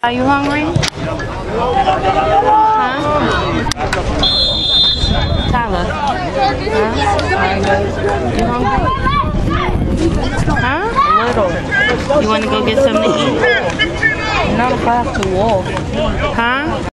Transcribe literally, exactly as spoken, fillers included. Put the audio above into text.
Are you hungry? Huh? Tyler? Huh? You hungry? Huh? A little. You want to go get something to eat? Not if I have to walk. Huh?